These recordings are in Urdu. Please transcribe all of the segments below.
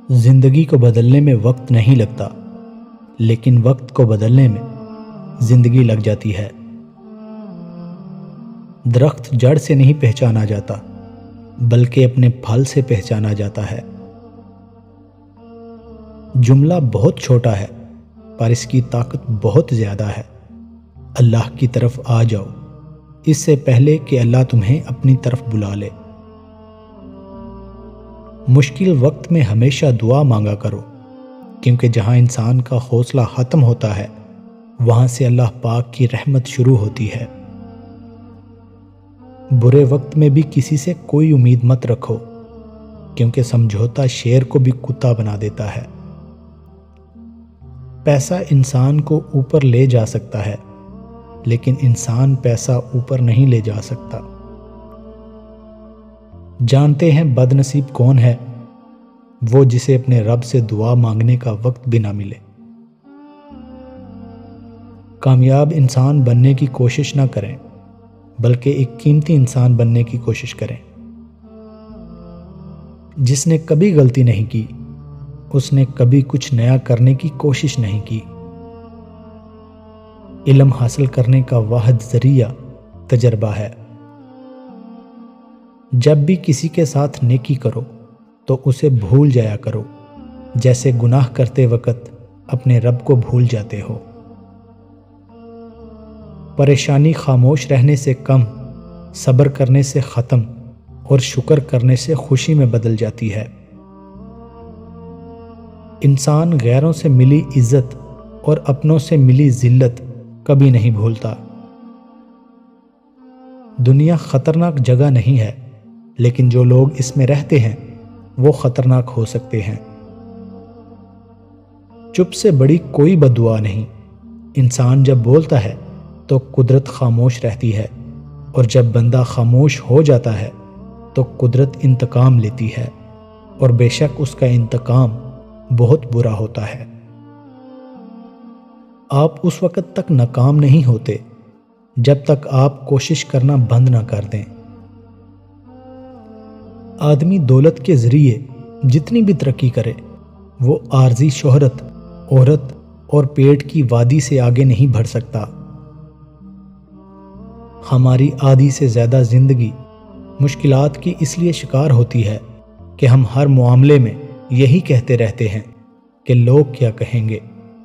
زندگی کو بدلنے میں وقت نہیں لگتا، لیکن وقت کو بدلنے میں زندگی لگ جاتی ہے۔ درخت جڑ سے نہیں پہچانا جاتا، بلکہ اپنے پھل سے پہچانا جاتا ہے۔ جملہ بہت چھوٹا ہے، پر اس کی طاقت بہت زیادہ ہے۔ اللہ کی طرف آ جاؤ، اس سے پہلے کہ اللہ تمہیں اپنی طرف بلا لے۔ مشکل وقت میں ہمیشہ دعا مانگا کرو، کیونکہ جہاں انسان کا حوصلہ ختم ہوتا ہے، وہاں سے اللہ پاک کی رحمت شروع ہوتی ہے۔ برے وقت میں بھی کسی سے کوئی امید مت رکھو، کیونکہ سمجھوتا شیر کو بھی کتا بنا دیتا ہے۔ پیسہ انسان کو اوپر لے جا سکتا ہے، لیکن انسان پیسہ اوپر نہیں لے جا سکتا۔ جانتے ہیں بد نصیب کون ہے؟ وہ جسے اپنے رب سے دعا مانگنے کا وقت بھی نہ ملے۔ کامیاب انسان بننے کی کوشش نہ کریں، بلکہ ایک قیمتی انسان بننے کی کوشش کریں۔ جس نے کبھی غلطی نہیں کی، اس نے کبھی کچھ نیا کرنے کی کوشش نہیں کی۔ علم حاصل کرنے کا واحد ذریعہ تجربہ ہے۔ جب بھی کسی کے ساتھ نیکی کرو تو اسے بھول جایا کرو، جیسے گناہ کرتے وقت اپنے رب کو بھول جاتے ہو۔ پریشانی خاموش رہنے سے کم، صبر کرنے سے ختم، اور شکر کرنے سے خوشی میں بدل جاتی ہے۔ انسان غیروں سے ملی عزت اور اپنوں سے ملی ذلت کبھی نہیں بھولتا۔ دنیا خطرناک جگہ نہیں ہے، لیکن جو لوگ اس میں رہتے ہیں وہ خطرناک ہو سکتے ہیں۔ چپ سے بڑی کوئی بد دعا نہیں۔ انسان جب بولتا ہے تو قدرت خاموش رہتی ہے، اور جب بندہ خاموش ہو جاتا ہے تو قدرت انتقام لیتی ہے، اور بے شک اس کا انتقام بہت برا ہوتا ہے۔ آپ اس وقت تک ناکام نہیں ہوتے جب تک آپ کوشش کرنا بند نہ کر دیں۔ آدمی دولت کے ذریعے جتنی بھی ترقی کرے، وہ عارضی شہرت، عورت اور پیٹ کی وادی سے آگے نہیں بڑھ سکتا۔ ہماری آدھی سے زیادہ زندگی مشکلات کی اس لیے شکار ہوتی ہے کہ ہم ہر معاملے میں یہی کہتے رہتے ہیں کہ لوگ کیا کہیں گے۔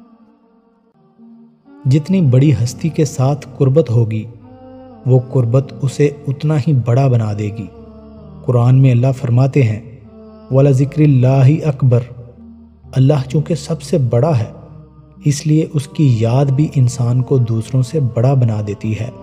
جتنی بڑی ہستی کے ساتھ قربت ہوگی، وہ قربت اسے اتنا ہی بڑا بنا دے گی۔ قرآن میں اللہ فرماتے ہیں وَلَذِكْرِ اللَّهِ أَكْبَرُ۔ اللہ چونکہ سب سے بڑا ہے، اس لیے اس کی یاد بھی انسان کو دوسروں سے بڑا بنا دیتی ہے۔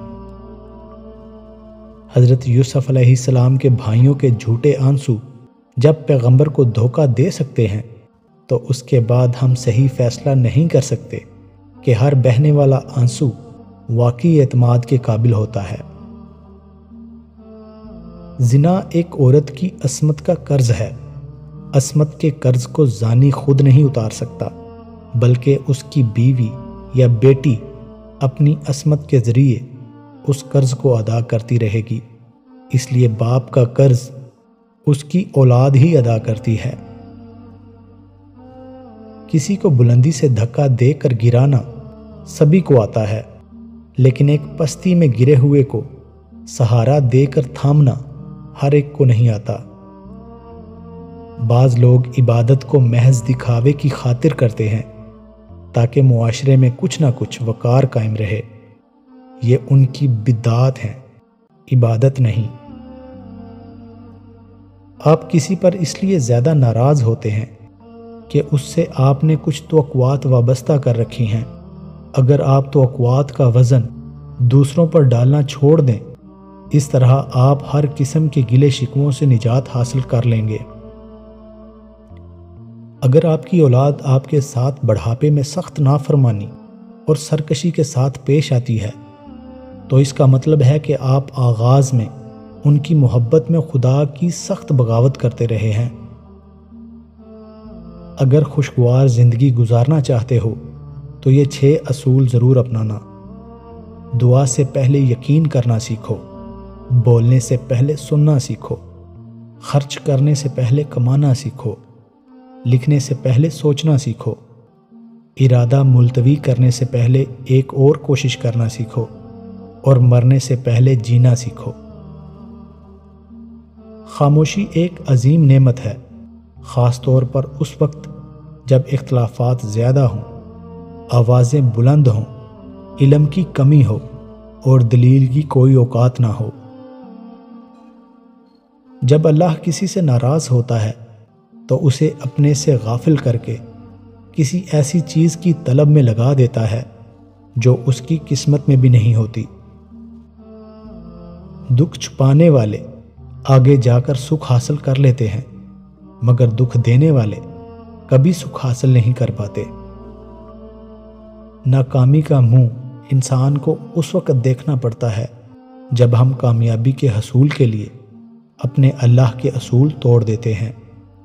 حضرت یوسف علیہ السلام کے بھائیوں کے جھوٹے آنسو جب پیغمبر کو دھوکہ دے سکتے ہیں، تو اس کے بعد ہم صحیح فیصلہ نہیں کر سکتے کہ ہر بہنے والا آنسو واقعی اعتماد کے قابل ہوتا ہے۔ زنا ایک عورت کی عصمت کا قرض ہے۔ عصمت کے قرض کو زانی خود نہیں اتار سکتا، بلکہ اس کی بیوی یا بیٹی اپنی عصمت کے ذریعے اس قرض کو ادا کرتی رہے گی۔ اس لیے باپ کا قرض اس کی اولاد ہی ادا کرتی ہے۔ کسی کو بلندی سے دھکا دے کر گرانا سبھی کو آتا ہے، لیکن ایک پستی میں گرے ہوئے کو سہارا دے کر تھامنا ہر ایک کو نہیں آتا۔ بعض لوگ عبادت کو محض دکھاوے کی خاطر کرتے ہیں، تاکہ معاشرے میں کچھ نہ کچھ وقار قائم رہے۔ یہ ان کی بدعات ہیں، عبادت نہیں۔ آپ کسی پر اس لیے زیادہ ناراض ہوتے ہیں کہ اس سے آپ نے کچھ توقعات وابستہ کر رکھی ہیں۔ اگر آپ توقعات کا وزن دوسروں پر ڈالنا چھوڑ دیں، اس طرح آپ ہر قسم کے گلے شکووں سے نجات حاصل کر لیں گے۔ اگر آپ کی اولاد آپ کے ساتھ بڑھاپے میں سخت نافرمانی اور سرکشی کے ساتھ پیش آتی ہے، تو اس کا مطلب ہے کہ آپ آغاز میں ان کی محبت میں خدا کی سخت بغاوت کرتے رہے ہیں۔ اگر خوشگوار زندگی گزارنا چاہتے ہو تو یہ 6 اصول ضرور اپنانا۔ دعا سے پہلے یقین کرنا سیکھو، بولنے سے پہلے سننا سیکھو، خرچ کرنے سے پہلے کمانا سیکھو، لکھنے سے پہلے سوچنا سیکھو، ارادہ ملتوی کرنے سے پہلے ایک اور کوشش کرنا سیکھو، اور مرنے سے پہلے جینا سیکھو۔ خاموشی ایک عظیم نعمت ہے، خاص طور پر اس وقت جب اختلافات زیادہ ہوں، آوازیں بلند ہوں، علم کی کمی ہو اور دلیل کی کوئی اوقات نہ ہو۔ جب اللہ کسی سے ناراض ہوتا ہے تو اسے اپنے سے غافل کر کے کسی ایسی چیز کی طلب میں لگا دیتا ہے جو اس کی قسمت میں بھی نہیں ہوتی۔ دکھ چھپانے والے آگے جا کر سکھ حاصل کر لیتے ہیں، مگر دکھ دینے والے کبھی سکھ حاصل نہیں کر پاتے۔ ناکامی کا منہ انسان کو اس وقت دیکھنا پڑتا ہے جب ہم کامیابی کے حصول کے لیے اپنے اللہ کے اصول توڑ دیتے ہیں۔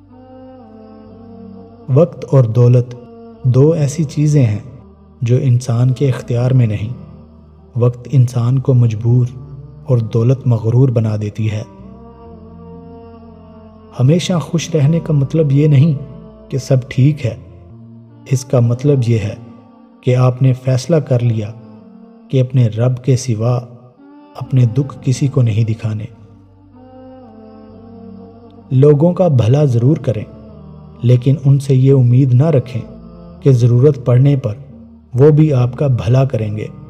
وقت اور دولت دو ایسی چیزیں ہیں جو انسان کے اختیار میں نہیں۔ وقت انسان کو مجبور اور دولت مغرور بنا دیتی ہے۔ ہمیشہ خوش رہنے کا مطلب یہ نہیں کہ سب ٹھیک ہے، اس کا مطلب یہ ہے کہ آپ نے فیصلہ کر لیا کہ اپنے رب کے سوا اپنے دکھ کسی کو نہیں دکھانے۔ لوگوں کا بھلا ضرور کریں، لیکن ان سے یہ امید نہ رکھیں کہ ضرورت پڑنے پر وہ بھی آپ کا بھلا کریں گے۔